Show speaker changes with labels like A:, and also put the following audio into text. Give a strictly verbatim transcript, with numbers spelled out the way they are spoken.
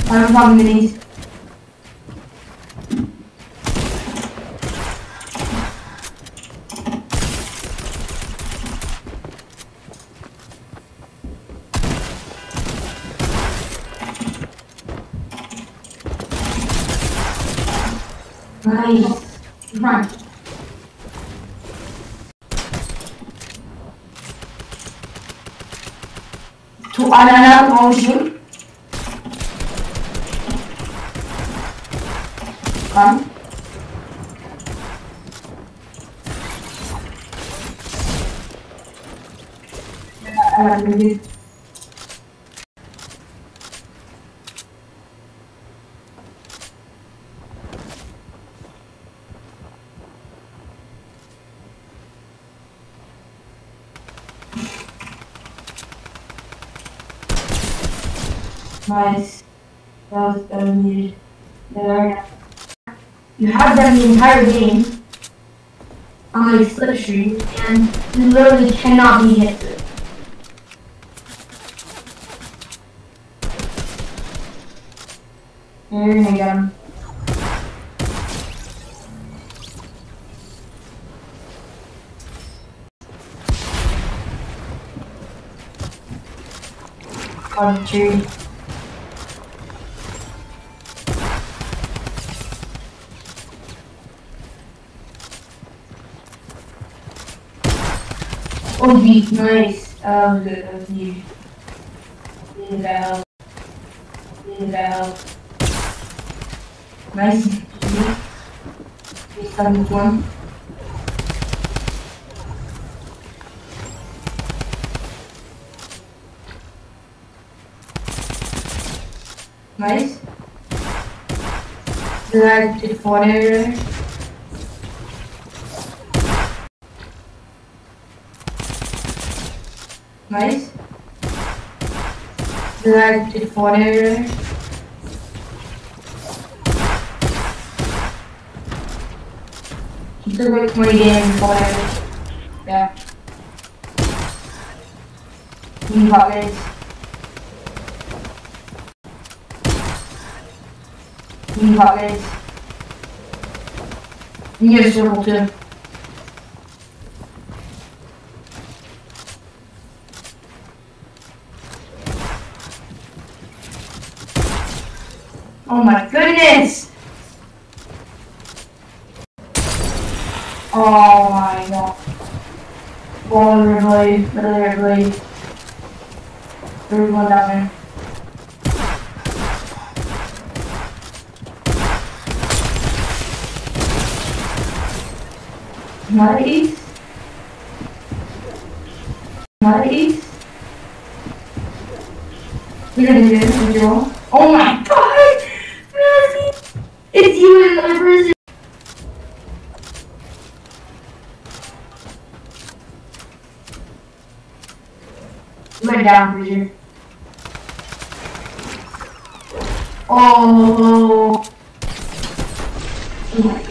A: I'm talking minis. Nice. Run. To another motion. Come. Uh, Nice. That was, that was needed. There. You have them the entire game on a slipstream, and you literally cannot be hit through. You're gonna get him. On the tree. Oh, deep, nice. That was good, that was neat. Needed that help. Needed that help. Nice. He's coming to one. Nice. Did I did four area? Nice. Did I did four area? He took like twenty games four area. Yeah. He got this. He got this. You get a circle too. Oh my goodness! Oh my god. Ball literally, literally. There's one down there. Nice. Nice. You're gonna do this, Joel. Oh my god! It's you in my prison. You went down, Bridger. Oh. Oh my